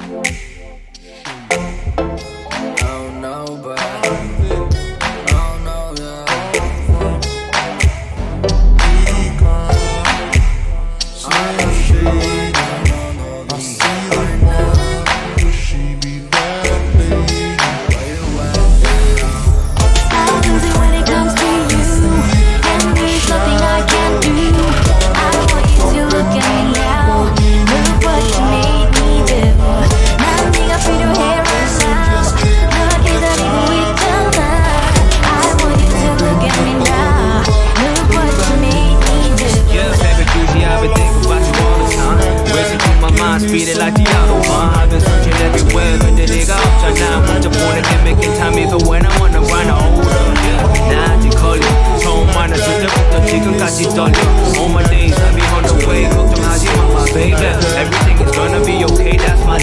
Speed it like the Autobahn. I've been searching everywhere, 근데 네가 없잖아. 문자 보낼게 making time even when I'm on the run. 나 아직 걸려. 처음 만났을 때부터 지금까지 떨려. All my days I be on the way. 걱정하지 마, my baby. Everything is gonna be okay. That's my